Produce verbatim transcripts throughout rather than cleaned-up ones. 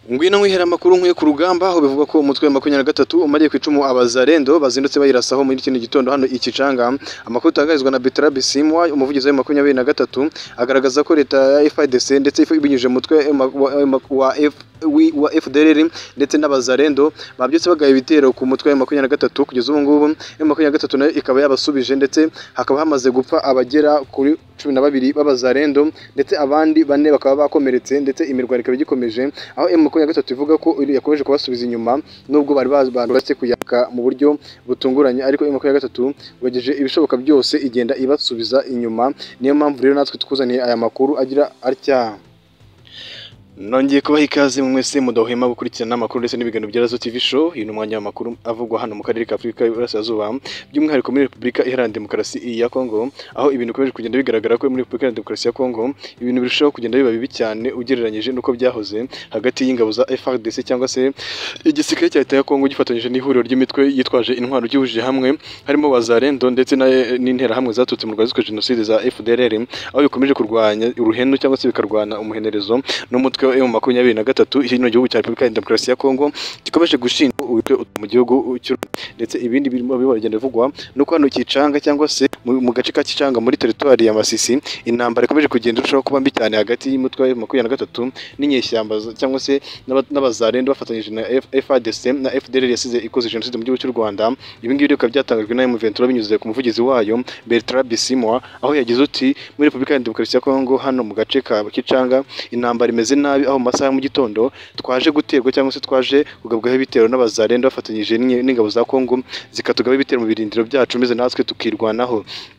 Ngwino mwihera amakuru nkwiye ku rugamba aho bivuga ko umutwe wa makumyabiri na gatatu umariye kwicumu abazalendo bazindutse bayirasaho muri kino gitondo hano ikicanga. Amakuru tangarizwa na F A R D C Imirambo umuvugizi wa makumyabiri na gatatu agaragaza ko leta ya F A R D C ndetse ibinyuje mutwe wa F wa F D L R ndetse n'abazalendo babyutse bagaye ibitero ku mutwe wa makumyabiri na gatatu kugeza ubu ngubu makumyabiri na gatatu nayo ikaba yabasubije ndetse hakaba hamaze gupfa abagera kuri cumi na babiri b'abazalendo ndetse abandi bane bakaba bakomeretse ndetse imirwano ikaba igikomeje aho M makumyabiri na gatatu ivuga ko yakomeje kubasubiza inyuma nubwo bari babanduratse kuyaka mu buryo butunguranye ariko M makumyabiri na gatatu bageje ibishoboka byose igenda ibasubiza inyuma. Niyo mpamvu rero natwe tukuzaniye aya makuru agira atya. Nongeye kubaha ikaze mwese mudahwema gukurikirana amakuru ndetse n'ibiganiro bya Razo T V show. Uyu ni umwanya w'amakuru avugwa hano mu karere ka Afurika y'Iburasirazuba by'umwihariko muri Repubulika Iharanira Demokarasi ya Kongo, aho ibintu bikomeje kugenda bigaragara ko muri Repubulika Iharanira Demokarasi ya Kongo ibintu birushaho kugenda biba bibi cyane ugereranyije nuko byahoze hagati y'ingabo za F A R D C cyangwa se igisirikare cya leta ya Kongo gifatanyije n'ihuriro ry'imitwe yitwaje intwaro ry'ubujije hamwe harimo wazalendo ndetse n'intera hamwe zatutse mu Rwanda zikora jenoside za F D L R, aho bikomeje kurwanya uruhenu cyangwa se bikarwana umuhenerezo n'umutwe M makumyabiri na gatatu hino gihugu cya Repubulika Iharanira Demokarasi ya Kongo gikomeje gushinga mu gihugu cy'u ndetse ibindi birimo bigenda bivugwa nuko hano kicanga cyangwa se mu gace ka Kicanga muri territoire ya Masisi intambara ikomeje kugenda irushaho kuba mbi cyane hagati y'umutwe wa makumyabiri na gatatu n'inyeshyamba cyangwa se n'abazalendo bafatanyije na F A R D C na F D L R yasize ikoze jenoside mu gihugu cy'u Rwanda. Ibi ngibi bikaba byatangajwe na M vingt-trois binyuze ku muvugizi wayo Bertrand Bisimwa, aho yagize uti muri Repubulika Iharanira Demokarasi ya Kongo hano mu gace ka Kicanga intambara imeze nabi aho mu masaha mu gitondo twaje guterwa cyangwa se twaje kugabwaho ibitero n'abazalendo bafatanyije n'ingabo za Kongo zikatugaba ibitero mu birindiro byacu meze natwe tukirwanaho.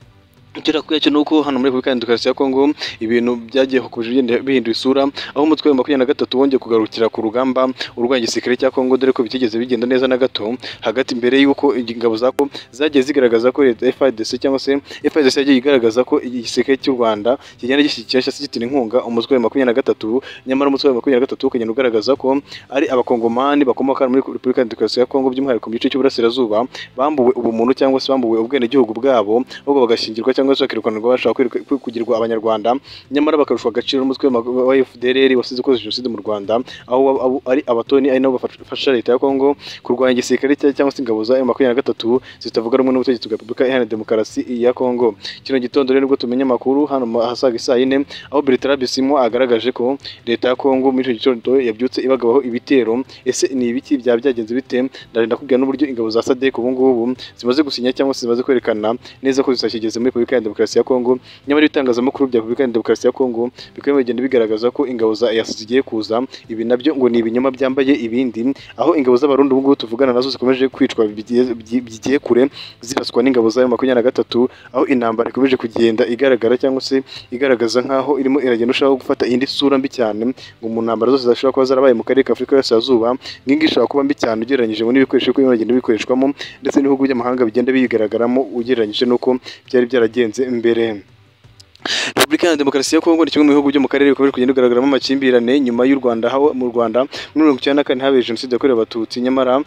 Kira kuyaje nuko hano muri Repubulika Iharanira Demokarasi ya Kongo ibintu byagiye kugenda bihindura isura aho umutwe wa makumyabiri na gatatu wongeye kugarukira ku rugamba urwanya igisirikare cya Kongo dore ko bitigeze bigenda neza na gato hagati mbere yuko ingabo zako zagiye zigaragaza ko leta F A R D C cyangwa se F A R D C yagiye igaragaza ko igisirikare cy'u Rwanda kigenda gishyigikira cyangwa se gitera inkunga umutwe wa makumyabiri na gatatu, nyamara umutwe wa makumyabiri na gatatu ukagenda ugaragaza ko ari abakongomani bakomoka muri Repubulika Iharanira Demokarasi ya Kongo by'umwihariko mu gice cy'uburasirazuba bambuwe ubumuntu cyangwa se bambuwe ubwenegihugu bwabo ahubwo bagashingirwa cyangwa se bakirukanirwa bashaka kugirwa abanyarwanda, nyamara bakarushwa agaciro n'umutwe wa F D L R wasize ukoze jenoside mu Rwanda aho ari abatoni ari nabo bafasha leta ya Kongo kurwanya igisirikare cyangwa se ingabo za M makumyabiri na gatatu zitavuga rumwe n'ubutegetsi bwa Repubulika Iharanira Demokarasi ya Kongo. Kino gitondo rero nibwo tumenya amakuru hano hasaga isaa yine aho Bertrand Bisimwa agaragaje ko leta ya Kongo muri icyo gitondo yabyutse ibagabaho ibitero. Ese ni ibiki byaba byagenze bite? Ndarinda kubwira n'uburyo ingabo za S A D C ubu ngubu zimaze gusinya cyangwa se zimaze kwerekana neza ko zisakigeze muri Repubulika Iharanira Demokarasi ya Kongo, nyamara ibitangazamakuru bya Repubulika Iharanira Demokarasi ya Kongo bikaba bigenda bigaragaza ko ingabo za E A C zigiye kuza. Ibi nabyo ngo ni ibinyoma byambaye ibindi, aho ingabo z'abarundi ubu ngubu tuvugana nazo zikomeje kwicwa bigiye kure ziraswa n'ingabo za makumyabiri na gatatu, aho intambara ikomeje kugenda igaragara cyangwa se igaragaza nkaho irimo iragenda ushaka gufata indi sura mbi cyane ngo mu ntambara zose zashobora kuba zarabaye mu karere ka Afurika y'Iburasirazuba ngingi ishobora kuba mbi cyane ugereranyije ngo n'ibikoresho ko biragenda bikoreshwamo ndetse n'ibihugu by'amahanga bigenda bigaragaramo ugereranyije nuko byari byaragenze mbere. Repubulika Iharanira Demokarasi ya Kongo ni kimwe mu bihugu byo mu karere bikomeje kugenda bigaragaramo amakimbirane nyuma y'u Rwanda, aho mu Rwanda muri mirongo icyenda na kane habaye jenoside yakorewe abatutsi, nyamara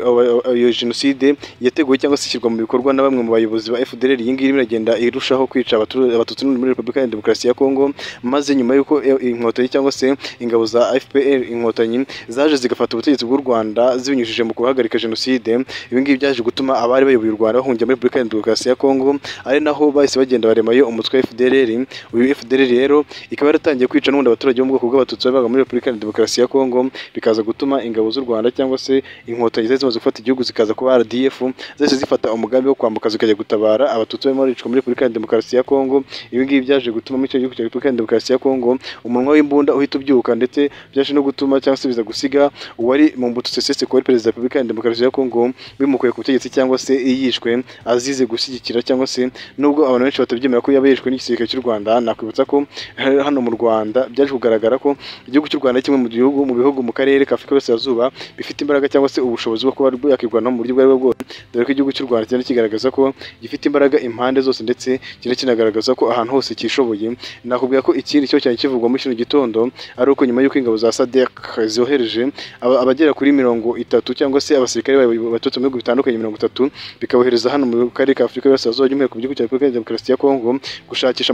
iyo jenoside yateguwe cyangwa se ishyirwa mu bikorwa na bamwe mu bayobozi ba F D L R. Iyi ngiyi iragenda irushaho kwica abatutsi muri Repubulika Iharanira Demokarasi ya Kongo, maze nyuma y'uko inkotanyi cyangwa se ingabo za F P R inkotanyi zaje zigafata ubutegetsi bw'u Rwanda zibinyujije mu guhagarika jenoside. Ibi ngibi byaje gutuma abari bayoboye u Rwanda bahungira muri Repubulika Iharanira Demokarasi ya Kongo, ari naho bahise bagenda baremayo umutwe wa F D L R. Uyu F D L R rero ikaba yaratangiye kwica n'ubundi abaturage bo mu bwoko bw'abatutsi babaga muri Repubulika Iharanira Demokarasi ya Kongo, bikaza gutuma ingabo z'u Rwanda cyangwa se inkotanyi zari zimaze gufata igihugu zikaza kuba R D F zose zifata umugambi wo kwambuka zikajya gutabara abatutsi barimo baricwa muri Repubulika Iharanira Demokarasi ya Kongo. Ibi ngibi byaje gutuma muri icyo gihugu cya Repubulika Iharanira Demokarasi ya Kongo umunwa w'imbunda uhita ubyuka, ndetse byaje no gutuma cyangwa se biza gusiga uwari mu Mbuto Sesese ko perezida wa Repubulika Iharanira Demokarasi ya Kongo bimukuye ku butegetsi cyangwa se yishwe azize gushyigikira cyangwa se nubwo abantu benshi batabyemera ko yabayishwe n'igisirikare cy'u Rwanda. Nakwibutsa ko hano mu Rwanda byaje kugaragara ko igihugu cy'u Rwanda kimwe mu gihugu mu bihugu mu karere ka Afurika y'Iburasirazuba bifite imbaraga cyangwa se ubushobozi bwo kuba yakirwanaho mu buryo bwa bwose, dore ko igihugu cy'u Rwanda cyane kigaragaza ko gifite imbaraga impande zose ndetse kine kinagaragaza ko ahantu hose kishoboye. Nakubwira ko ikindi cyo cyane kivugwa muri kino gitondo ari uko nyuma y'uko ingabo za S A D C zohereje abagera kuri mirongo itatu cyangwa se abasirikare baturutse mu bihugu bitandukanye mirongo itatu bikabohereza hano mu karere ka Afurika y'Iburasirazuba by'umwihariko ku gihugu cya Repubulika Iharanira Demokarasi ya Kongo gushakisha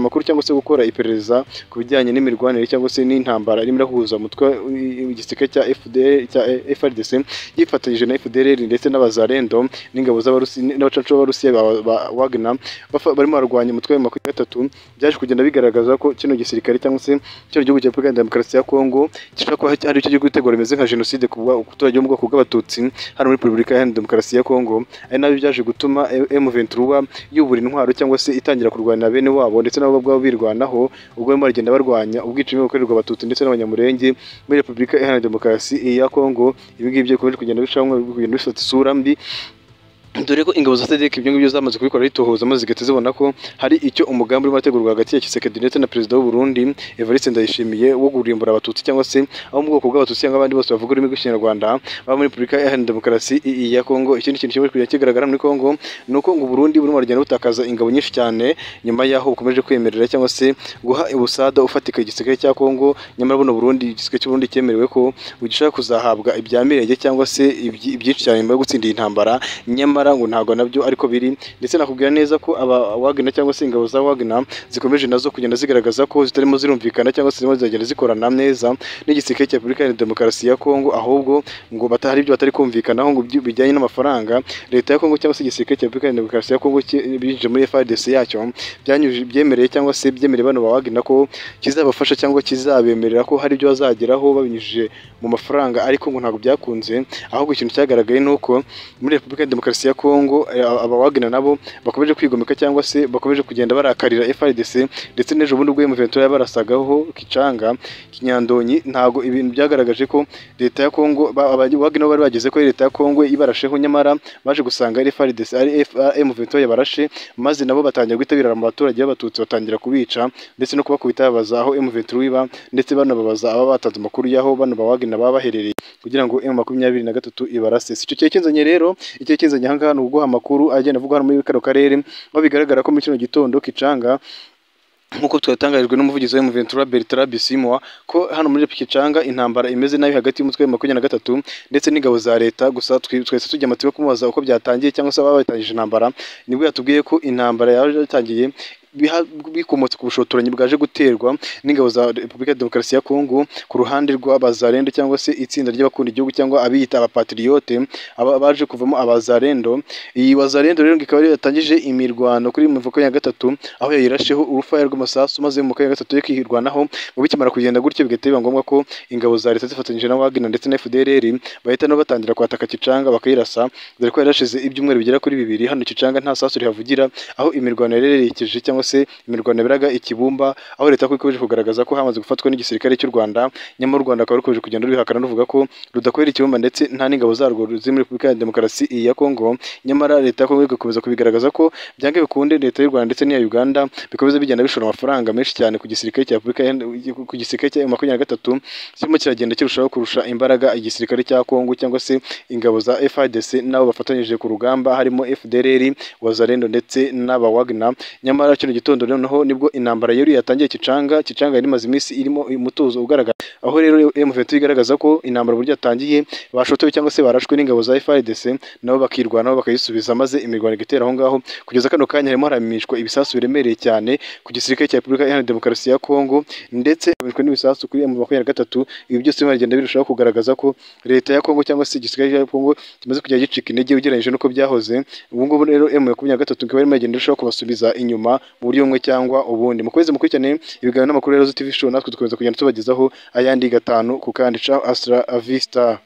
amakuru cyangwa se gukora iperereza ku bijyanye n'imirwanire cyangwa se n'intambara irimo irahuza umutwe w'igisirikare cya F D L cya F A R D C yifatanyije na F D L R ndetse n'abazalendo n'ingabo z'abarusi n'abacacu b'abarusiya ba Wagner barimo barwanya umutwe wa makumyabiri na gatatu. Byaje kugenda bigaragaza ko kino gisirikare cyangwa se cyo gihugu cya Repubulika ya Demokarasi ya Kongo gishaka ko hari icyo gihugu gutegura imeze nka genocide ku baturage bo mu bwoko bw'abatutsi hano muri Repubulika ya Demokarasi ya Kongo, ari nabyo byaje gutuma M vingt-trois yubura intwaro cyangwa se itangira kurwanira bene wabo ndetse nabo bwabo birwanaho, ubwo barimo baragenda barwanya ubwicanyi bukorerwa abatutsi ndetse n'abanyamurenge muri Repubulika ya Demokarasi ya Kongo. Ibi ngibi bikomeje kugenda bishamwe kugenda bifata isura mbi, dore ko ingabo za S A D C ibyo ngibyo zamaze kubikora ritohoza maze zigahita zibona ko hari icyo umugambi urimo urategurwa hagati ya Tshisekedi ndetse na perezida w'u Burundi Evariste Ndayishimiye wo kurimbura abatutsi cyangwa se abo mu bwoko bw'abatutsi cyangwa abandi bose bavuga ururimi rw'ikinyarwanda baba muri Repubulika ya Demokarasi ya Kongo. Ikindi kintu kimwe kujya kigaragara muri Kongo ni uko ngo Burundi burimo buragenda butakaza ingabo nyinshi cyane nyuma yaho bukomeje kwemerera cyangwa se guha ubusada ufatika igisirikare cya Kongo, nyamara buno Burundi igisirikare cy'u Burundi cyemerewe ko bugishaka kuzahabwa ibya mirenge cyangwa se ibyinshi cyane nyuma yo gutsinda intambara, nyamara ngo ntago nabyo ariko biri. Ndetse nakubwira neza ko aba Wagner cyangwa se ingabo za Wagner zikomeje nazo kugenda zigaragaza ko zitarimo zirumvikana cyangwa se zirimo zagenda zikorana neza n'igisirikare cya Repubulika ya Demokarasi ya Kongo, ahubwo ngo batahari ibyo batari kumvikanaho ngo bijyanye n'amafaranga leta ya Kongo cyangwa se igisirikare cya Repubulika ya Demokarasi ya Kongo binjije muri F A R D C yacyo byanyuje byemereye cyangwa se byemereye bano ba Wagner ko kizabafasha cyangwa kizabemerera ko hari ibyo bazageraho babinyujije mu mafaranga, ariko ngo ntabwo byakunze. Ahubwo ikintu cyagaragaye nuko muri Repubulika ya Demokarasi ya Kongo aba Wagner nabo bakomeje kwigomeka cyangwa se bakomeje kugenda barakarira F A R D C ndetse n'ejo bundi ubwo M vingt-trois yabarasagaho Kicanga Kinyandonyi. Ntago ibintu byagaragaje ko leta ya Kongo Wagner bari bageze ko leta ya Kongo ibarasheho, nyamara baje gusanga F A R D C ari M vingt-trois yabarashe, maze nabo batangira gutabira mu baturage b'abatutsi batangira kubica ndetse no kubakubita babaza aho M vingt-trois iba, ndetse banababaza aba batanze amakuru yaho bano ba Wagner baba baherereye kugira ngo M makumyabiri na gatatu ibarase. Icyo cyo kinzanye rero icyo kinzanye aha ngaha ni ubwo amakuru agenda avuga hano muri kano karere, aho bigaragara ko muri kino gitondo Kicanga nkuko twatangarijwe n'umuvugizi wa M vingt-trois Bertrand Bisimwa ko hano muri Kicanga intambara imeze nabi hagati y'umutwe wa makumyabiri na gatatu ndetse n'ingabo za leta. Gusa twese tujya amatsiko kumubaza uko byatangiye cyangwa se baba batangije intambara, nibwo yatubwiye ko intambara yatangiye bikomotse ku bushotoranyi bwaje guterwa n'ingabo za Repubulika ya Demokarasi ya Kongo ku ruhande rw'abazalendo cyangwa se itsinda ry'abakunda igihugu cyangwa abiyita abapatriote baje kuvamo abazalendo. Iyi wazalendo rero ikaba yari yatangije imirwano kuri makumyabiri na gatatu, aho yayirasheho urufaya rw'amasasu maze mu makumyabiri na gatatu yo kwirwanaho, mu bikimara kugenda gutyo bigahita biba ngombwa ko ingabo za leta zifatanyije na Wagner ndetse na F D L R bahita no batangira kwataka Kicanga bakayirasa, dore ko yarashize ibyumweru bigera kuri bibiri hano Kicanga nta sasu rihavugira, aho imirwano yarerekeje cyangwa se imirwano biraga ikibumba, aho leta ko ikomeje kugaragaza ko hamaze gufatwa n'igisirikare cy'u Rwanda, nyamara u Rwanda akaba rukomeje kugenda rubihakana ruvuga ko rudakorera ikibumba ndetse nta n'ingabo zarwo ziri muri Repubulika ya Demokarasi ya Kongo. Nyamara leta ya Kongo igakomeza kubigaragaza ko byange bikunde leta y'u Rwanda ndetse n'iya Uganda bikomeza bigenda bishora amafaranga menshi cyane ku gisirikare cya Repubulika ku gisirikare cya makumyabiri na gatatu kirimo kiragenda kirushaho kurusha imbaraga igisirikare cya Kongo cyangwa se ingabo za F A R D C nabo bafatanyije ku rugamba harimo F D L R, wazalendo ndetse n'aba Wagner. Nyamara kino gitondo noneho nibwo intambara yari yatangiye Kicanga Kicanga yari maze iminsi irimo umutuzo ugaragara, aho rero M vingt-trois igaragaza ko intambara buryo yatangiye bashotowe cyangwa se barashwe n'ingabo za F A R D C nabo bakirwanaho bakayisubiza, maze imirwano igatera aho ngaho. Kugeza kano kanya harimo haramishwa ibisasu biremereye cyane ku gisirikare cya Repubulika ya Demokarasi ya Kongo ndetse habishwe n'ibisasu kuri M makumyabiri na gatatu. Ibi byose biragenda birushaho kugaragaza ko leta ya Kongo cyangwa se igisirikare cya Kongo kimaze kujya gicika intege ugereranyije n'uko byahoze. Ubu ngubu rero M makumyabiri na gatatu ikaba irimo igenda irushaho kubasubiza inyuma mu buryo bumwe cyangwa ubundi. Mukwezi mukurikirane ibiganiro n'amakuru ya T V show, natwe dukomeza kugenda tubagezaho ayandi gatanu ku kandi. Ciao, Astra Vista.